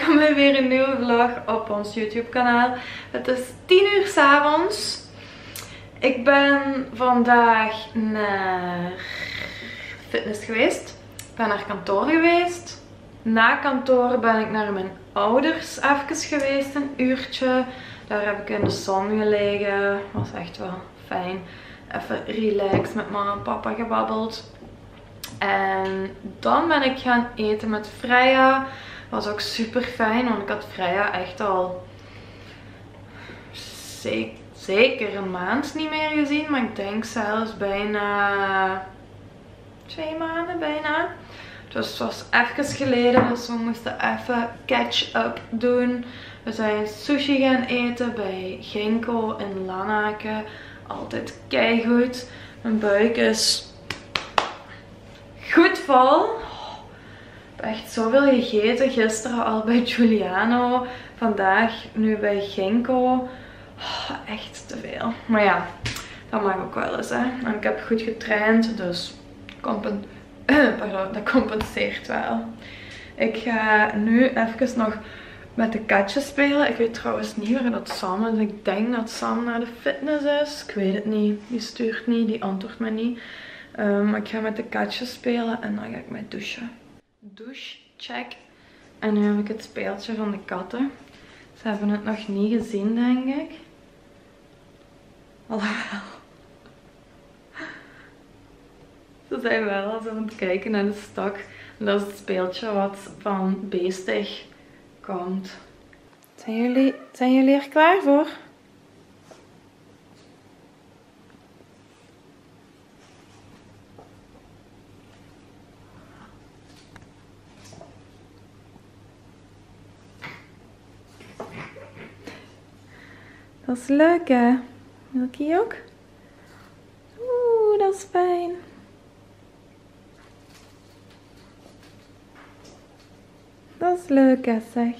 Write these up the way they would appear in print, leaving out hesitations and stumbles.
welkom bij weer een nieuwe vlog op ons YouTube kanaal. Het is 10 uur 's avonds. Ik ben vandaag naar fitness geweest. Ik ben naar kantoor geweest. Na kantoor ben ik naar mijn ouders even geweest, een uurtje. Daar heb ik in de zon gelegen. Was echt wel fijn. Even relaxed met mama en papa gebabbeld. En dan ben ik gaan eten met Freya. Was ook super fijn, want ik had Freya echt al zeker een maand niet meer gezien. Maar ik denk zelfs bijna 2 maanden bijna. Dus het was even geleden, dus we moesten even catch-up doen. We zijn sushi gaan eten bij Ginkgo in Lanaken. Altijd keigoed. Mijn buik is goed vol. Ik heb echt zoveel gegeten. Gisteren al bij Giuliano. Vandaag nu bij Ginkgo. Echt te veel. Maar ja, dat mag ook wel eens, hè. En ik heb goed getraind, dus dat compenseert wel. Ik ga nu even nog met de katjes spelen. Ik weet trouwens niet waar dat Sam is. Ik denk dat Sam naar de fitness is. Ik weet het niet. Die stuurt niet, die antwoordt me niet. Maar ik ga met de katjes spelen en dan ga ik mij douchen. Douche, check. En nu heb ik het speeltje van de katten. Ze hebben het nog niet gezien, denk ik. Alhoewel. Ze zijn wel al zo aan het kijken naar de stok. En dat is het speeltje wat van Beestig komt. Zijn jullie er klaar voor? Dat is leuk, hè? Milky ook? Oeh, dat is fijn. Dat is leuk, hè, zeg.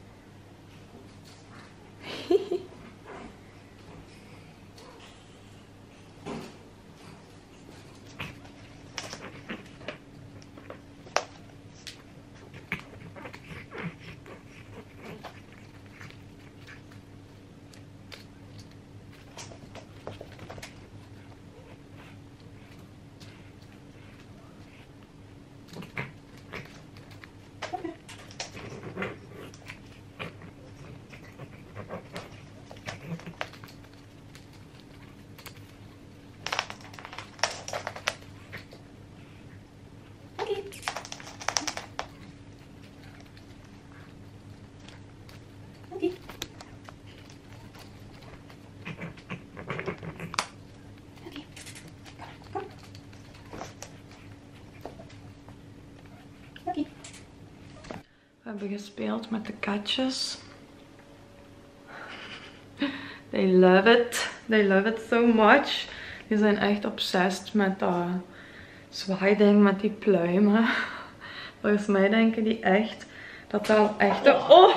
We hebben gespeeld met de katjes. They love it. They love it so much. Die zijn echt obsessed met dat zwaaiding met die pluimen. Volgens mij denken die echt dat dat echt een... Oh!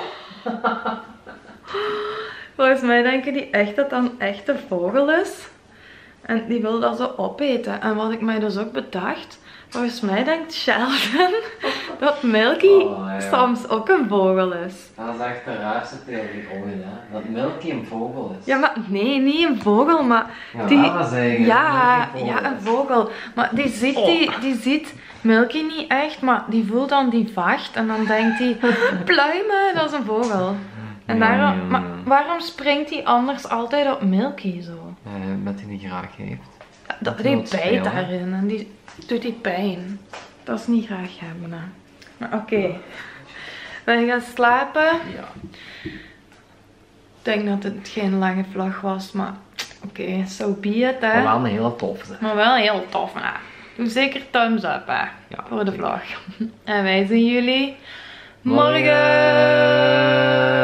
Volgens mij denken die echt dat dat een echte vogel is. En die wil dat zo opeten. En wat ik mij dus ook bedacht... Volgens mij denkt Sheldon dat Milky soms ook een vogel is. Dat is echt de raarste theorie ooit, hè? Dat Milky een vogel is. Ja, maar nee, niet een vogel, maar een vogel. Maar die ziet Milky niet echt, maar die voelt dan die vacht en dan denkt hij, pluimen, dat is een vogel. En daarom, maar waarom springt hij anders altijd op Milky zo? Omdat hij niet graag heeft. Die bijt daarin en die doet die pijn. Dat is niet graag hebben, hè. Maar oké. Wij gaan slapen. Ja. Ik denk dat het geen lange vlog was, maar oké, so be it, hè. Maar wel een hele toffe. Maar wel heel tof, hè. Doe zeker thumbs up, hè. Ja, voor de zeker. vlog. En wij zien jullie morgen.